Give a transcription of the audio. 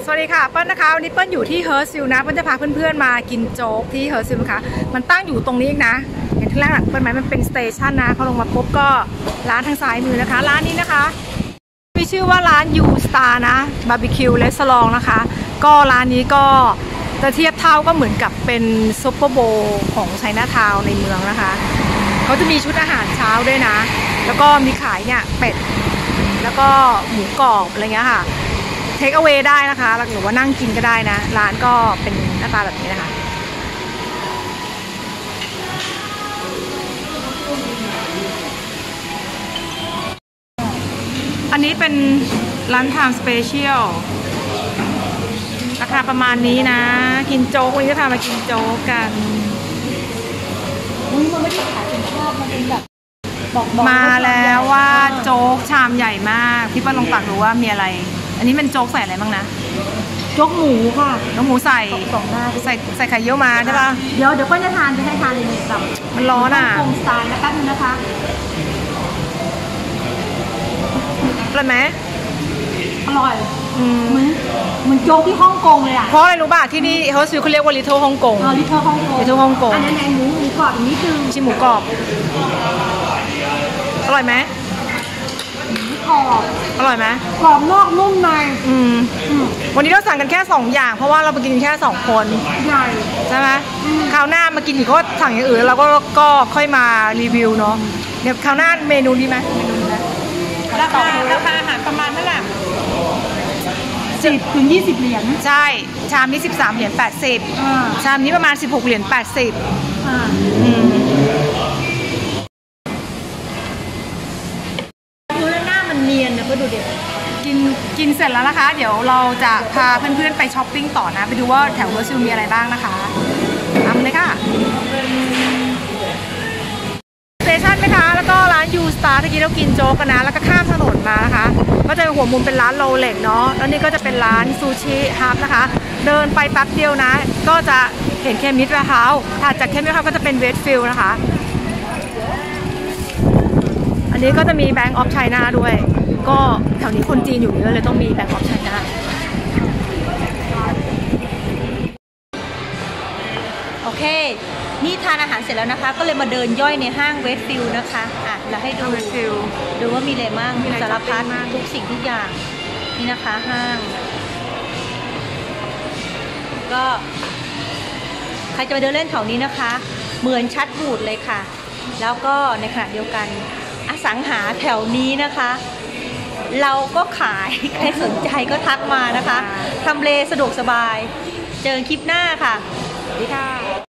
วัสดีค่ะเปิ้ลนะคะวันนี้เปิ้ลอยู่ที่เฮิร์ซิลนะเปิ้ลจะพาเพื่อนๆมากินโจ๊กที่เฮิร์ซิลนะคะมันตั้งอยู่ตรงนี้เองนะเห็นที่แรกหลังเปิ้ลไหมมันเป็นสเตชันนะพอลงมาปุ๊บก็ร้านทางซ้ายมือนะคะร้านนี้นะคะมีชื่อว่าร้านยูสตาร์นะบาร์บีคิวเลสลองนะคะก็ร้านนี้ก็จะเทียบเท่าก็เหมือนกับเป็นซุปเปอร์โบว์ของไชน่าทาวน์ในเมืองนะคะเขาจะมีชุดอาหารเช้าด้วยนะแล้วก็มีขายเนี่ยเป็ดแล้วก็หมูกรอบอะไรเงี้ยค่ะเทคเอา a y ได้นะคะหรือว่านั่งกินก็ได้นะร้านก็เป็นหน้าตาแบบนี้นะคะอันนี้เป็นร้านไทม์สเปเชียลราคาประมาณนี้นะกินโจ๊กวันนี้จะพามากินโจ๊กกันมันไม่ได้ขายเป็นชอบมันเป็นแบบมาแล้วว่าโจ๊กชามใหญ่มากพี่ป้าลองตักดูว่ามีอะไรอันนี้เป็นโจ๊กใส่อะไรบ้างนะโจ๊กหมูค่ะน้องหมูใส่ใส่ไข่เยี่ยวมาใช่ป่ะเดี๋ยวป้าจะทานจะให้ทานเลยแบบมันร้อนอ่ะฮ่องกงสไตล์นะแป๊บนึงนะคะอร่อยไหมอร่อยเหมือนโจ๊กที่ฮ่องกงเลยอ่ะเพราะอะไรรู้ป่ะที่นี่เขาซื้อเขาเรียกว่าลิทเทิลฮ่องกงลิทเทิลฮ่องกงลิทเทิลฮ่องกงอันนั้นหมูกรอบนิดนึงชิมหมูกรอบอร่อยไหมกรอบอร่อยไหมกรอบนอกนุ่มในวันนี้เราสั่งกันแค่2อย่างเพราะว่าเราไปกินแค่2คนใช่ใช่ไหมคราวหน้ามากินอีกก็สั่งอย่างอื่นแล้วก็ค่อยมารีวิวเนาะเดี๋ยวคราวหน้าเมนูดีไหมราคาอาหารประมาณเท่าไหร่10 ถึง 20 เหรียญใช่ชามนี้13 เหรียญ80ชามนี้ประมาณ16 เหรียญ80 ดูแล้วหน้ามันเนียนนะก็ดูเด็กกินเสร็จแล้วนะคะเดี๋ยวเราจะพาเพื่อนๆไปช้อปปิ้งต่อนะไปดูว่าแถวเวอร์ซิลมีอะไรบ้างนะคะทำเลยค่ะสเตชันไหมคะแล้วก็ร้านยูสตาร์ที่เรากินโจ๊กกันนะแล้วก็ข้ามถนนมานะคะก็จะหัวมุมเป็นร้านโรเล็กเนาะแล้วนี่ก็จะเป็นร้านซูชิฮับนะคะเดินไปแป๊บเดียวนะก็จะเห็นเคมิสเฮาส์ถัดจากเคมิสเฮาส์ก็จะเป็นเวสต์ฟิลด์นะคะอันนี้ก็จะมี Bank of China ด้วยก็แถวนี้คนจีนอยู่เยอะเลยต้องมี Bank of China โอเคนี่ทานอาหารเสร็จแล้วนะคะก็เลยมาเดินย่อยในห้างเวสต์ฟิลด์นะคะเราให้ดูว่ามีอะไรบ้างสารพัดทุกสิ่งทุกอย่างนี่นะคะห้างก็ใครจะมาเดินเล่นแถวนี้นะคะเหมือนชัดบูดเลยค่ะแล้วก็ในขณะเดียวกันอสังหาแถวนี้นะคะเราก็ขายใครสนใจก็ทักมานะคะทำเลสะดวกสบายเจอคลิปหน้าค่ะสวัสดีค่ะ